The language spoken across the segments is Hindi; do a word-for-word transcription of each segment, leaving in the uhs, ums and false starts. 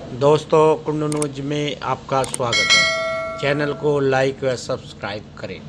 दोस्तों, कुंडू न्यूज में आपका स्वागत है। चैनल को लाइक व सब्सक्राइब करें।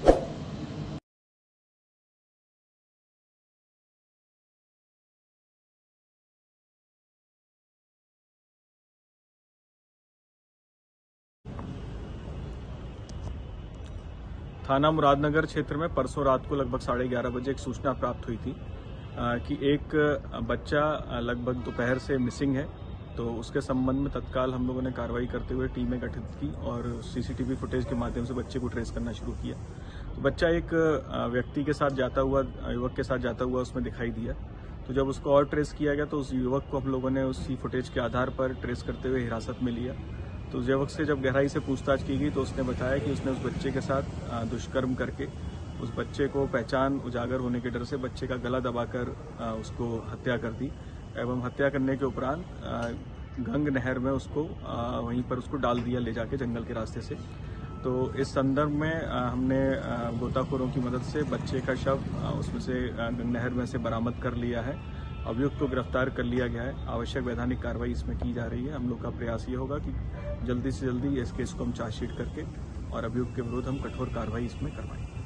थाना मुरादनगर क्षेत्र में परसों रात को लगभग साढ़े ग्यारह बजे एक सूचना प्राप्त हुई थी कि एक बच्चा लगभग दोपहर से मिसिंग है। तो उसके संबंध में तत्काल हम लोगों ने कार्रवाई करते हुए टीमें गठित की और सीसीटीवी फुटेज के माध्यम से बच्चे को ट्रेस करना शुरू किया। तो बच्चा एक व्यक्ति के साथ जाता हुआ युवक के साथ जाता हुआ उसमें दिखाई दिया। तो जब उसको और ट्रेस किया गया तो उस युवक को हम लोगों ने उसी फुटेज के आधार पर ट्रेस करते हुए हिरासत में लिया। तो उस युवक से जब गहराई से पूछताछ की गई तो उसने बताया कि उसने उस बच्चे के साथ दुष्कर्म करके उस बच्चे को पहचान उजागर होने के डर से बच्चे का गला दबाकर उसको हत्या कर दी एवं हत्या करने के उपरांत गंग नहर में उसको वहीं पर उसको डाल दिया ले जाके जंगल के रास्ते से। तो इस संदर्भ में हमने गोताखोरों की मदद से बच्चे का शव उसमें से गंग नहर में से बरामद कर लिया है। अभियुक्त को गिरफ्तार कर लिया गया है। आवश्यक वैधानिक कार्रवाई इसमें की जा रही है। हम लोग का प्रयास ये होगा कि जल्दी से जल्दी इस केस को हम चार्जशीट करके और अभियुक्त के विरुद्ध हम कठोर कार्रवाई इसमें करवाएं।